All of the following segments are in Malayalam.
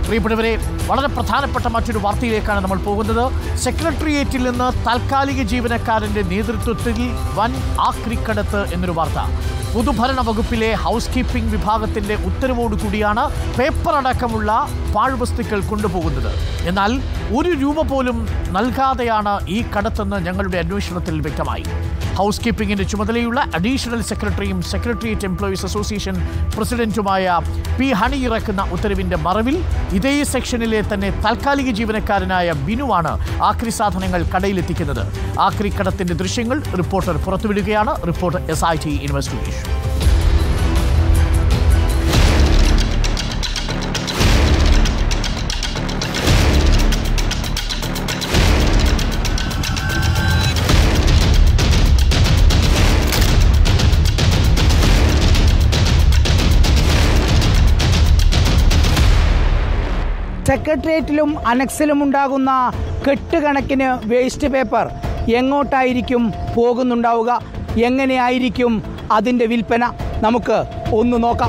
പ്രിയപ്പെട്ടവരെ, വളരെ പ്രധാനപ്പെട്ട മറ്റൊരു വാർത്തയിലേക്കാണ് നമ്മൾ പോകുന്നത്. സെക്രട്ടേറിയറ്റിൽ നിന്ന് താൽക്കാലിക ജീവനക്കാരൻ്റെ നേതൃത്വത്തിൽ വൻ ആക്രിക്കടത്ത് എന്നൊരു വാർത്ത. പൊതുഭരണ വകുപ്പിലെ ഹൗസ് കീപ്പിംഗ് വിഭാഗത്തിൻ്റെ ഉത്തരവോടുകൂടിയാണ് പേപ്പർ അടക്കമുള്ള പാഴ്വസ്തുക്കൾ കൊണ്ടുപോകുന്നത്. എന്നാൽ ₹1 പോലും നൽകാതെയാണ് ഈ കടത്തെന്ന് ഞങ്ങളുടെ അന്വേഷണത്തിൽ വ്യക്തമായി. ഹൗസ് കീപ്പിംഗിൻ്റെ ചുമതലയുള്ള അഡീഷണൽ സെക്രട്ടറിയും സെക്രട്ടേറിയറ്റ് എംപ്ലോയീസ് അസോസിയേഷൻ പ്രസിഡന്റുമായ പി ഹണി ഇറക്കുന്ന ഉത്തരവിൻ്റെ മറവിൽ ഇതേ സെക്ഷനിലെ തന്നെ താൽക്കാലിക ജീവനക്കാരനായ ബിനുവാണ് ആക്രി സാധനങ്ങൾ കടയിലെത്തിക്കുന്നത്. ആക്രിക്കടത്തിൻ്റെ ദൃശ്യങ്ങൾ റിപ്പോർട്ടർ പുറത്തുവിടുകയാണ്. Reporter SIT investigation. സെക്രട്ടേറിയറ്റിലും അനക്സിലും ഉണ്ടാകുന്ന കെട്ടുകണക്കിന് വേസ്റ്റ് പേപ്പർ എങ്ങോട്ടായിരിക്കും പോകുന്നുണ്ടാവുക? എങ്ങനെയായിരിക്കും അതിൻ്റെ വിൽപ്പന? നമുക്ക് ഒന്ന് നോക്കാം.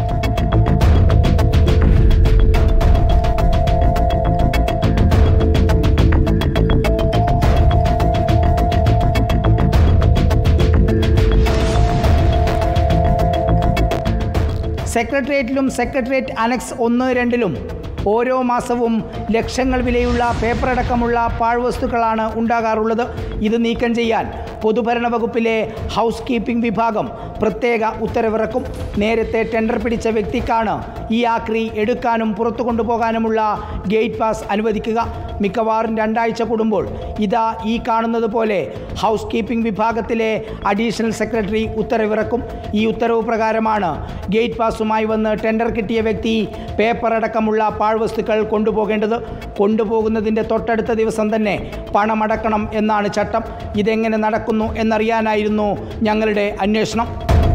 സെക്രട്ടേറിയറ്റിലും സെക്രട്ടേറിയറ്റ് അനക്സ് 1, 2ലും ഓരോ മാസവും ലക്ഷങ്ങൾ വിലയുള്ള പേപ്പറടക്കമുള്ള പാഴ്വസ്തുക്കളാണ് ഉണ്ടാകാറുള്ളത്. ഇത് നീക്കം ചെയ്യാൻ പൊതുഭരണ വകുപ്പിലെ ഹൗസ് കീപ്പിംഗ് വിഭാഗം പ്രത്യേക ഉത്തരവിറക്കും. നേരത്തെ ടെൻഡർ പിടിച്ച വ്യക്തിക്കാണ് ഈ ആക്രി എടുക്കാനും പുറത്തു കൊണ്ടുപോകാനുമുള്ള ഗേറ്റ് പാസ് അനുവദിക്കുക. മിക്കവാറും 2 ആഴ്ച കൂടുമ്പോൾ ഇതാ ഈ കാണുന്നത് പോലെ ഹൗസ് കീപ്പിംഗ് വിഭാഗത്തിലെ അഡീഷണൽ സെക്രട്ടറി ഉത്തരവിറക്കും. ഈ ഉത്തരവ് പ്രകാരമാണ് ഗേറ്റ് പാസുമായി വന്ന് ടെൻഡർ കിട്ടിയ വ്യക്തി പേപ്പർ അടക്കമുള്ള പാഴ്വസ്തുക്കൾ കൊണ്ടുപോകേണ്ടത്. കൊണ്ടുപോകുന്നതിൻ്റെ തൊട്ടടുത്ത ദിവസം തന്നെ പണമടക്കണം എന്നാണ് ചട്ടം. ഇതെങ്ങനെ നടക്കുന്നു എന്നറിയാനായിരുന്നു ഞങ്ങളുടെ അന്വേഷണം.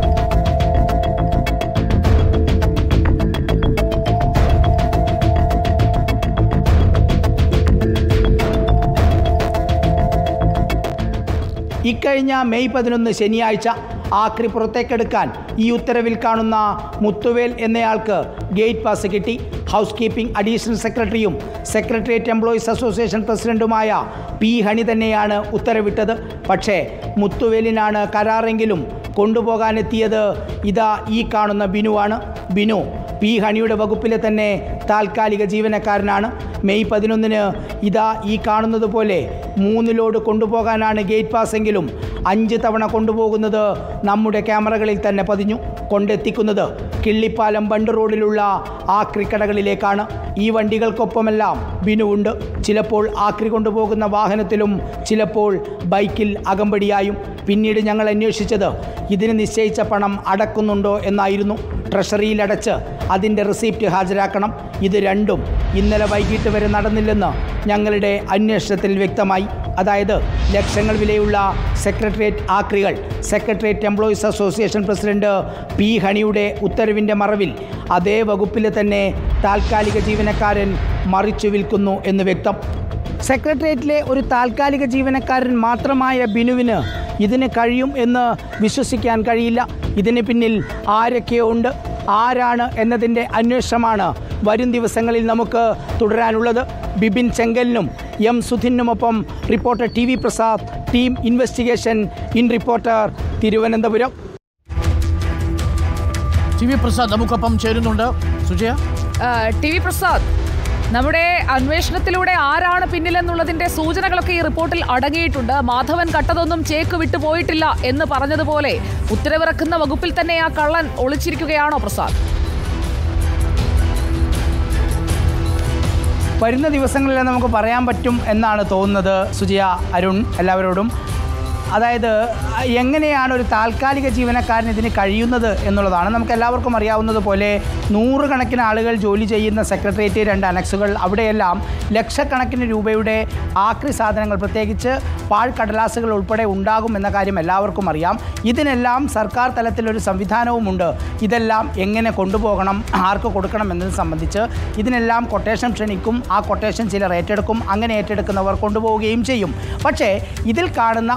ഇക്കഴിഞ്ഞ മെയ് 11 ശനിയാഴ്ച ആക്രി പുറത്തേക്കെടുക്കാൻ ഈ ഉത്തരവിൽ കാണുന്ന മുത്തുവേൽ എന്നയാൾക്ക് ഗേറ്റ് പാസ് കിട്ടി. ഹൗസ് കീപ്പിംഗ് അഡീഷണൽ സെക്രട്ടറിയും സെക്രട്ടേറിയറ്റ് എംപ്ലോയീസ് അസോസിയേഷൻ പ്രസിഡന്റുമായ പി ഹണി തന്നെയാണ് ഉത്തരവിട്ടത്. പക്ഷേ മുത്തുവേലിനാണ് കരാറെങ്കിലും കൊണ്ടുപോകാനെത്തിയത് ഇതാ ഈ കാണുന്ന ബിനുവാണ്. ബിനു പി ഹണിയുടെ വകുപ്പിലെ തന്നെ താൽക്കാലിക ജീവനക്കാരനാണ്. മെയ് 11 ഇതാ ഈ കാണുന്നത് പോലെ 3 ലോഡ് കൊണ്ടുപോകാനാണ് ഗേറ്റ് പാസെങ്കിലും 5 തവണ കൊണ്ടുപോകുന്നത് നമ്മുടെ ക്യാമറകളിൽ തന്നെ പതിഞ്ഞു. കൊണ്ടെത്തിക്കുന്നത് കിള്ളിപ്പാലം ബണ്ട് റോഡിലുള്ള ആക്രിക്കടകളിലേക്കാണ്. ഈ വണ്ടികൾക്കൊപ്പമെല്ലാം ബിനുവുണ്ട്. ചിലപ്പോൾ ആക്രി കൊണ്ടുപോകുന്ന വാഹനത്തിലും ചിലപ്പോൾ ബൈക്കിൽ അകമ്പടിയായും. പിന്നീട് ഞങ്ങൾ അന്വേഷിച്ചത് ഇതിന് നിശ്ചയിച്ച പണം അടക്കുന്നുണ്ടോ എന്നായിരുന്നു. ട്രഷറിയിലടച്ച് അതിൻ്റെ റിസീപ്റ്റ് ഹാജരാക്കണം. ഇത് രണ്ടും ഇന്നലെ വൈകിട്ട് വരെ നടന്നില്ലെന്ന് ഞങ്ങളുടെ അന്വേഷണത്തിൽ വ്യക്തമായി. അതായത് ലക്ഷങ്ങൾ വിലയുള്ള സെക്രട്ടേറിയറ്റ് ആക്രികൾ secretariat employees association president P ഹണിയുടെ ഉത്തരവിൻ്റെ മറവിൽ അതേ വകുപ്പിലെ തന്നെ താൽക്കാലിക ജീവനക്കാരൻ മറിച്ചു വിൽക്കുന്നു എന്ന് വ്യക്തം. സെക്രട്ടേറിയറ്റിലെ ഒരു താൽക്കാലിക ജീവനക്കാരൻ മാത്രമായ ബിനുവിന് ഇതിന് കഴിയും എന്ന് വിശ്വസിക്കാൻ കഴിയില്ല. ഇതിന് പിന്നിൽ ആരൊക്കെയോ ഉണ്ട്. ആരാണ് എന്നതിൻ്റെ അന്വേഷണമാണ് വരും ദിവസങ്ങളിൽ നമുക്ക് തുടരാനുള്ളത്. ബിപിൻ ചെങ്കലിനും എം സുധിനുമൊപ്പം reporter TV Prasad, team investigation in reporter, Thiruvananthapuram. TV Prasad നമുക്കൊപ്പം ചേരുന്നുണ്ട്. സുജയ, TV പ്രസാദ്, നമ്മുടെ അന്വേഷണത്തിലൂടെ ആരാണ് പിന്നിലെന്നുള്ളതിന്റെ സൂചനകളൊക്കെ ഈ റിപ്പോർട്ടിൽ അടങ്ങിയിട്ടുണ്ട്. മാധവൻ കട്ടതൊന്നും ചേക്ക് വിട്ടുപോയിട്ടില്ല എന്ന് പറഞ്ഞതുപോലെ ഉത്തരവിറക്കുന്ന വകുപ്പിൽ തന്നെ ആ കള്ളൻ ഒളിച്ചിരിക്കുകയാണോ പ്രസാദ്? വരുന്ന ദിവസങ്ങളിൽ നമുക്ക് പറയാൻ പറ്റും എന്നാണ് തോന്നുന്നത്. സുജയ, അരുൺ, എല്ലാവരോടും. അതായത് എങ്ങനെയാണ് ഒരു താൽക്കാലിക ജീവനക്കാരൻ ഇതിന് കഴിയുന്നത് എന്നുള്ളതാണ്. നമുക്ക് എല്ലാവർക്കും അറിയാവുന്നതുപോലെ 100 കണക്കിന് ആളുകൾ ജോലി ചെയ്യുന്ന സെക്രട്ടേറിയറ്റ് 2 അനക്സുകൾ, അവിടെയെല്ലാം ലക്ഷക്കണക്കിന് രൂപയുടെ ആക്രി സാധനങ്ങൾ, പ്രത്യേകിച്ച് പാഴ്ക്കടലാസുകൾ ഉൾപ്പെടെ ഉണ്ടാകും എന്ന കാര്യം എല്ലാവർക്കും അറിയാം. ഇതിനെല്ലാം സർക്കാർ തലത്തിലൊരു സംവിധാനവുമുണ്ട്. ഇതെല്ലാം എങ്ങനെ കൊണ്ടുപോകണം, ആർക്ക് കൊടുക്കണം എന്നതിനെ സംബന്ധിച്ച് ഇതിനെല്ലാം കൊട്ടേഷൻ ക്ഷണിക്കും. ആ കൊട്ടേഷൻ ചിലർ ഏറ്റെടുക്കും. അങ്ങനെ ഏറ്റെടുക്കുന്നവർ കൊണ്ടുപോവുകയും ചെയ്യും. പക്ഷേ ഇതിൽ കാണുന്ന ഒരു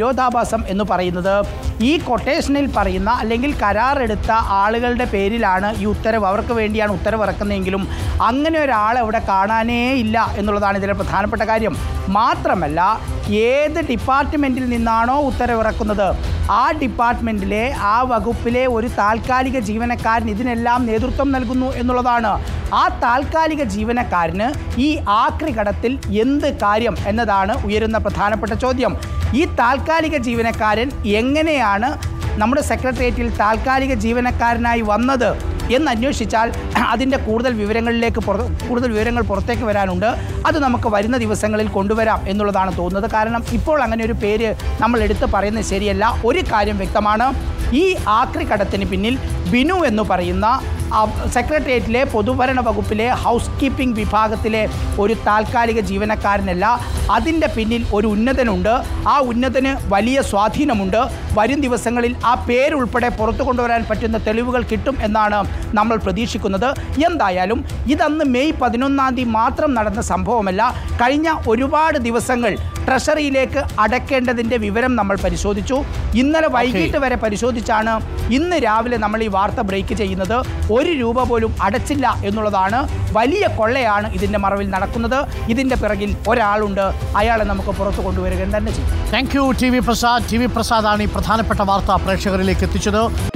വിരോധാഭാസം എന്ന് പറയുന്നത് ഈ കൊട്ടേഷനിൽ പറയുന്ന അല്ലെങ്കിൽ കരാറെടുത്ത ആളുകളുടെ പേരിലാണ് ഈ ഉത്തരവ്, അവർക്ക് വേണ്ടിയാണ് ഉത്തരവ് ഇറക്കുന്നതെങ്കിലും അങ്ങനെ ഒരാളെ അവിടെ കാണാനേ ഇല്ല എന്നുള്ളതാണ് ഇതിലെ പ്രധാനപ്പെട്ട കാര്യം. മാത്രമല്ല, ഏത് ഡിപ്പാർട്ട്മെൻറ്റിൽ നിന്നാണോ ഉത്തരവിറക്കുന്നത് ആ ഡിപ്പാർട്ട്മെൻറ്റിലെ ആ വകുപ്പിലെ ഒരു താൽക്കാലിക ജീവനക്കാരൻ ഇതിനെല്ലാം നേതൃത്വം നൽകുന്നു എന്നുള്ളതാണ്. ആ താൽക്കാലിക ജീവനക്കാരന് ഈ ആക്രി കടത്തിൽ എന്ത് കാര്യം എന്നതാണ് ഉയരുന്ന പ്രധാനപ്പെട്ട ചോദ്യം. ഈ താൽക്കാലിക ജീവനക്കാരൻ എങ്ങനെയാണ് നമ്മുടെ സെക്രട്ടേറിയറ്റിൽ താൽക്കാലിക ജീവനക്കാരനായി വന്നത് എന്നന്വേഷിച്ചാൽ അതിൻ്റെ കൂടുതൽ വിവരങ്ങൾ പുറത്തേക്ക് വരാനുണ്ട്. അത് നമുക്ക് വരുന്ന ദിവസങ്ങളിൽ കൊണ്ടുവരാം എന്നുള്ളതാണ് തോന്നുന്നത്. കാരണം ഇപ്പോൾ അങ്ങനെ ഒരു പേര് നമ്മൾ എടുത്ത് പറയുന്നത് ശരിയല്ല. ഒരു കാര്യം വ്യക്തമാണ്, ഈ ആക്രി കടത്തിന് പിന്നിൽ ബിനു എന്ന് പറയുന്ന സെക്രട്ടേറിയറ്റിലെ പൊതുഭരണ വകുപ്പിലെ ഹൗസ് കീപ്പിംഗ് വിഭാഗത്തിലെ ഒരു താൽക്കാലിക ജീവനക്കാരനല്ല. അതിൻ്റെ പിന്നിൽ ഒരു ഉന്നതനുണ്ട്. ആ ഉന്നതന് വലിയ സ്വാധീനമുണ്ട്. വരും ദിവസങ്ങളിൽ ആ പേരുൾപ്പെടെ പുറത്തു കൊണ്ടുവരാൻ പറ്റുന്ന തെളിവുകൾ കിട്ടും എന്നാണ് നമ്മൾ പ്രതീക്ഷിക്കുന്നത്. എന്തായാലും ഇതന്ന് മെയ് 11 മാത്രം നടന്ന സംഭവമല്ല. കഴിഞ്ഞ ഒരുപാട് ദിവസങ്ങൾ ട്രഷറിയിലേക്ക് അടയ്ക്കേണ്ടതിൻ്റെ വിവരം നമ്മൾ പരിശോധിച്ചു. ഇന്നലെ വൈകിട്ട് വരെ പരിശോധിച്ചാണ് ഇന്ന് രാവിലെ നമ്മൾ ഈ വാർത്ത ബ്രേക്ക് ചെയ്യുന്നത്. 1 രൂപ പോലും അടച്ചില്ല എന്നുള്ളതാണ്. വലിയ കൊള്ളയാണ് ഇതിൻ്റെ മറവിൽ നടക്കുന്നത്. ഇതിൻ്റെ പിറകിൽ ഒരാളുണ്ട്. അയാളെ നമുക്ക് പുറത്തു കൊണ്ടുവരിക തന്നെ ചെയ്യും. Thank you T V Prasad. T V പ്രസാദാണ് ഈ പ്രധാനപ്പെട്ട വാർത്ത പ്രേക്ഷകരിലേക്ക് എത്തിച്ചത്.